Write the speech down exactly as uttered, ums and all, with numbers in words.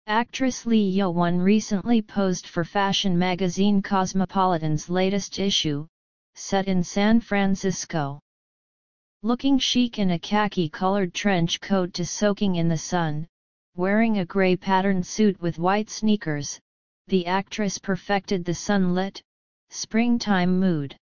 Actress Lee Yo-won recently posed for fashion magazine Cosmopolitan's latest issue, set in San Francisco. Looking chic in a khaki-colored trench coat to soaking in the sun, wearing a grey patterned suit with white sneakers, the actress perfected the sunlit, springtime mood.